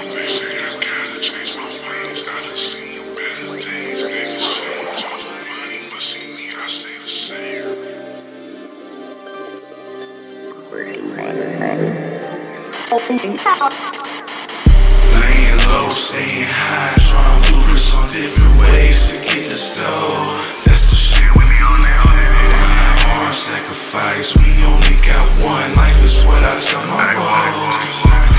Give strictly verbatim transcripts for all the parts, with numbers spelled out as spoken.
They say I gotta change my ways. I done seen better things. Niggas change over money, but see me, I stay the same. Laying low, staying high, trying to blueprints on different ways to get the stove. That's the shit we be on. Grind hard, sacrifice. We only got one life, is what I tell my boys.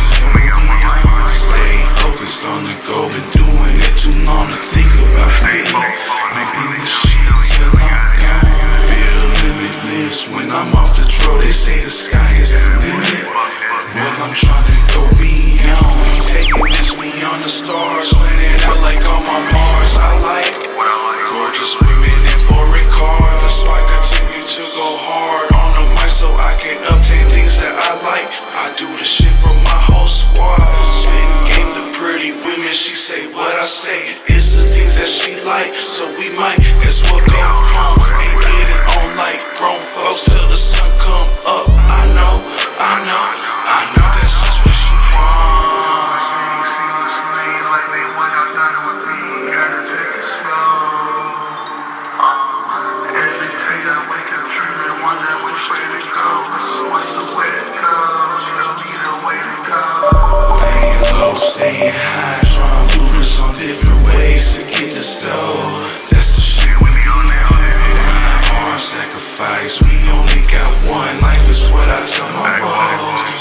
Stay focused on the goal, been doing it too long to think about me. I'm in the shit till I'm gone. Feel limitless when I'm off the draw. They say the sky is the limit. Well, I'm trying to go beyond. Taking this beyond the stars, winning out like on my Mars. I like gorgeous women in foreign cars. That's why I continue to go hard on the mic so I can obtain things that I like. I do the shit for my whole squad. Spitting game to pretty women, she say what I say is the things that she like. So we might as well go home and get it on like grown folks till the sun come up. I know, I know, I know that's just what she wants. Like they went out done with me, gotta take it slow. Every day I wake up dreaming, wonder which way to go. What's the way to go? Show me the way to go. Laying low, staying high, trying to blueprints on different ways to get the stove. That's the shit we be on. Grind hard, sacrifice. We only got one life, is what I tell my boys.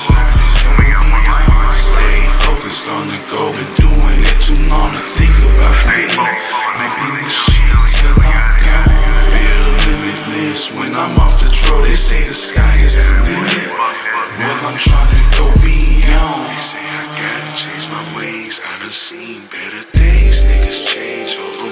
Stay focused on the goal, been doing it too long to think about me. I'm in the shit till I'm gone. Feel limitless when I'm off the draw. They say the sky is the limit. Well, I'm trying to go beyond. They say I gotta change my ways. I done seen better days. Niggas change over